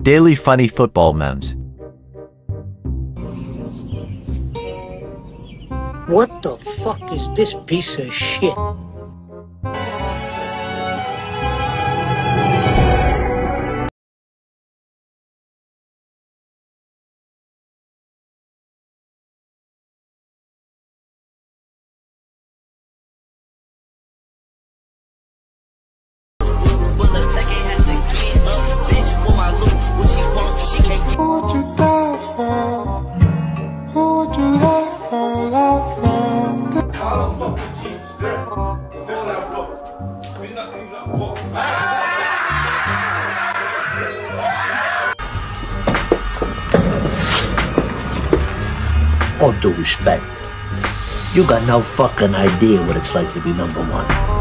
Daily funny football memes. What the fuck is this piece of shit? All due respect, you got no fucking idea what it's like to be number one.